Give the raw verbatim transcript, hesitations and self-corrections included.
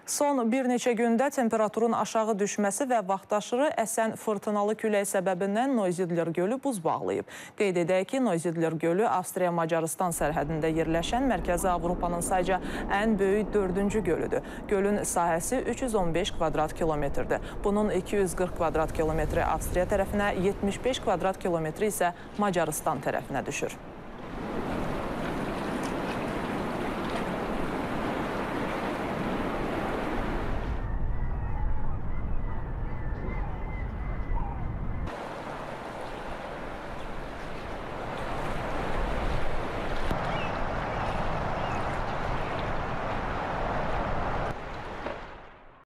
Son bir neçə gündə temperaturun aşağı düşməsi və vaxtaşırı əsən fırtınalı külək səbəbindən Neusiedler gölü buz bağlayıb. Qeyd edək ki, Neusiedler gölü Avstriya-Macarıstan sərhədində yerləşən Mərkəzi Avropanın sayca ən böyük dördüncü gölüdür. Gölün sahəsi üç yüz on beş kvadrat kilometrdir. Bunun iki yüz qırx kvadrat kilometri Avstriya tərəfinə, yetmiş beş kvadrat kilometri isə Macarıstan tərəfinə düşür.